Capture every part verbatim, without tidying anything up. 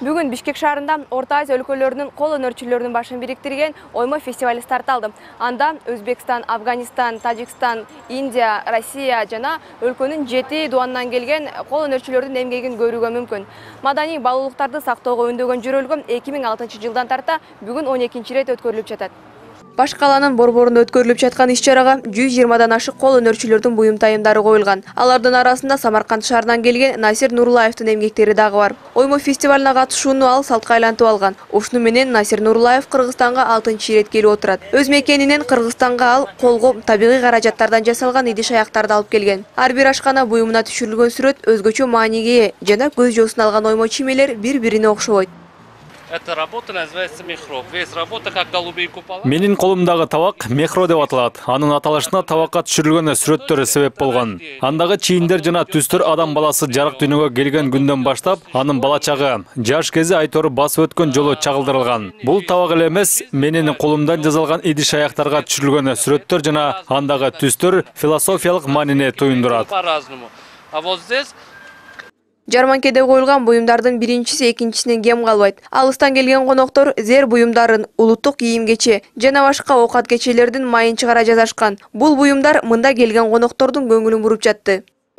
Бүгін Бишкек шаарында Орта Азия өлкөлөрүнүн кол өнөрчүлөрүнүн башын бириктирген оймо фестивали старт алды. Анда Өзбекстан, Афганистан, Тажикстан, Индия, Россия жана өлкөнүн жети дуанынан келген кол өнөрчүлөрдүн эмгегин көрүүгө мүмкүн. Маданий баалуулуктарды сактоого өндөгөн жөрөлгө эки миң алтынчы жылдан тарта бүгүн он экинчи ирет өткөрүлүп жатат. Баш каланын борборунда өткөрүлүп жаткан иш-чарага жүз жыйырмадан ашык кол өнөрчүлөрдүн буюм тайымдары коюлган. Алардын арасында Самарканд шаарынан келген Насир Нурлаевдин эмгектери дагы бар. Оймо фестивалына катышууну ал салтка айлантып алган. Ушуну менен Насир Нурлаев Кыргызстанга алтынчы ирет келип отурат. Өз мекенинен Кыргызстанга ал колго табигый каражаттардан жасалган идиш-аяктарды алып келген. Ар бир ашкана буюмуна түшүрүлгөн сүрөт өзгөчө мааниге ээ жана көз жоосун алган оймо чимелер бири-бирине окшобойт. Эта работа называется мехро. Весь работа как голубые купола. Менин колумдагы табак мехро деп аталат. Анын аталышына табакка түшүрүлгөн сүрөттөр себеп болгон. Андагы чийиндер жана түстөр адам баласы жарык дүйнөгө келген күндөн баштап анын бала чагы, жаш кези айтору басып өткөн жолу чагылдырылган. Бул табак эле эмес, менин колумдан жасалган идиш-аяктарга түшүрүлгөн сүрөттөр жана андагы түстөр философиялык маанине туюндурат. По-разному. А вот здесь Жарманкеде коюлган буюмдардын биринчиси экинчисинен кем калбайт. Алыстан келген коноктор зер буюмдарын, улуттук кийим-кече жана башка оокат кечелердин майын чыгара жасашкан. Бул буюмдар мында келген коноктордун көңүлүн буруп жатты.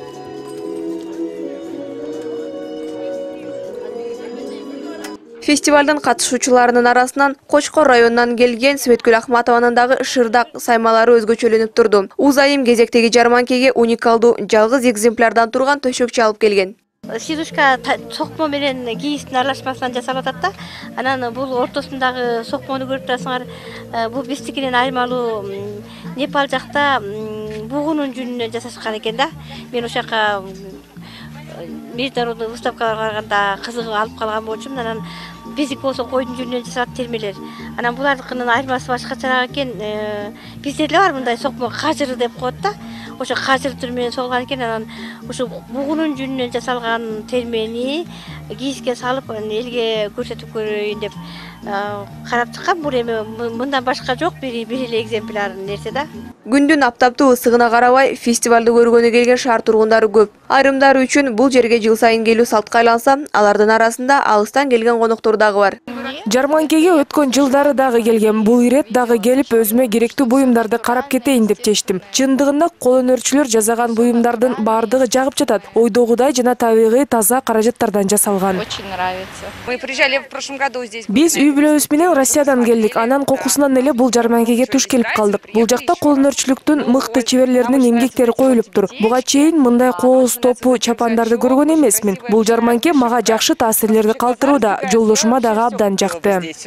Фестивалдын катышуучуларынын арасынан Кочкор районунан келген Светкүл Ахматованын дагы шырдак саймалары өзгөчөлөнүп турду. Узайым кезектеги жарманкеге уникалдуу жалгыз экземплярдан турган төшөкчө алып келген. Сидушка сокмо менен кийиштин аралашмасынан жасалып атат да. Анан бул ортосундагы сокмону көрүп турасыңар. Бул биздикинен айырмалуу Непал жакта бугунун жүнүнөн жасашкан экен да. Мен ошол жака международный выставкага барганда кызыгып алып калган болчумун. Анан биздики болсо койдун жүнүнөн жасалат термелер. Анан булардыкынын айырмасы башкачараак экен. Бизде деле бар мындай сокмо кажыр деп коет да. Ошо кажыр түрү менен солган экен. Анан ошо бугунун жүнүнөн жасалган термени кийиске салып элге көрсөтүп көрөйүн деп карап чыккан. Бул эми мындан башка жок, бир бир эле экземпляр нерсе да. Күндүн аптаптуу ысыгына карабай, фестивалды көргөнү келген шаар тургундары көп. Айрымдары үчүн бул жерге жыл сайын келүү салтка айланса, алардын арасында алыстан келген коноктор дагы бар. Жарманкеге өткөн жылдары дагы келген, бул ирет дагы келип өзүмө керектүү буюмдарды карап кетейин деп чечтим. Чындыгында кол өнөрчүлөр жасаган буюмдардын баардыгы жагып жатат. Ойдогудай жана табигый таза каражаттардан жасалган. Очень нравится. Мы приезжали в прошлом году здесь. Биз үй бүлөбүз менен Россиядан келдик. Анан кокусунан эле бул жарманкеге туш келип калдык. Бул жакта кол өнөрчүлүктүн мыкты чеберлеринин эмгектери коюлуптур. Буга чейин мындай кооз топу чапандарды көргөн эмесмин. Бул жарманке мага жакшы таасирлерди калтырууда. Жолдошума дагы абдан жакты.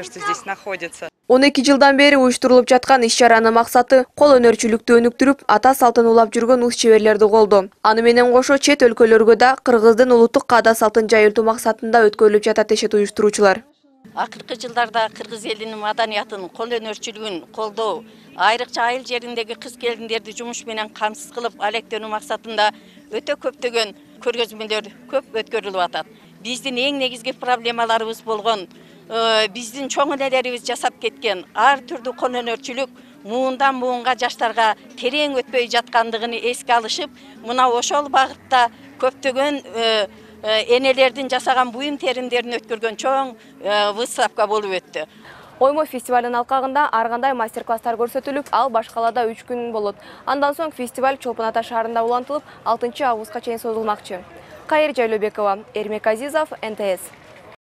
он эки жылдан бери уюштурулуп жаткан иш-чаранын максаты кол өнөрчүлүктү өнүктүрүп, ата салтын улап жүргөн уз чеберлерди колдоо. Аны менен кошо чет өлкөлөргө да кыргыздын улуттук каада салтын жайылтуу максатында өткөрүлүп жатат дешет уюштуруучулар. Акыркы жылдарда кыргыз элинин маданиятын, кол өнөрчүлүгүн колдоо, айрыкча айыл жериндеги кыз келиндерди жумуш менен камсыз кылып алектенүү максатында өтө көптөгөн көргөзмөлөр көп өткөрүлүп атат. Биздин эң негизги проблемаларыбыз болгон биздин чоң энелерибиз жасап кеткен ар түрдүү кол өнөрчүлүк муундан муунга жаштарга терең өтпөй жаткандыгын эске алышып, мына ошол багытта көптөгөн энелердин жасаган буюм теримдерин өткөргөн чоң выставка болуп өттү. Оймо фестивалынын алкагында ар кандай мастер-класстар көрсөтүлүп, ал баш калаада үч күн болот. Андан соң фестиваль Чолпон Ата шаарында улантылып, алтынчы августка чейин созулмакчы. Кайыр Жайлообекова, Эрмек Азизов, эн тэ эс.